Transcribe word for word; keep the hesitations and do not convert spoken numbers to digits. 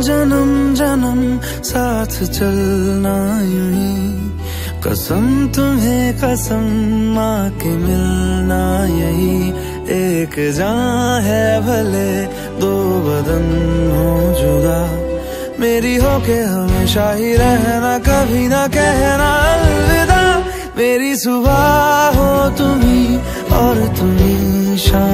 जन्म जन्म साथ चलना यूं ही, कसम तुम्हें कसम माँ के मिलना यही। एक जान है भले दो बदन हो जुदा, मेरी हो के हमेशा ही रहना, कभी ना कहना अलविदा। मेरी सुबह हो तुम्ही और तुम्ही शाम,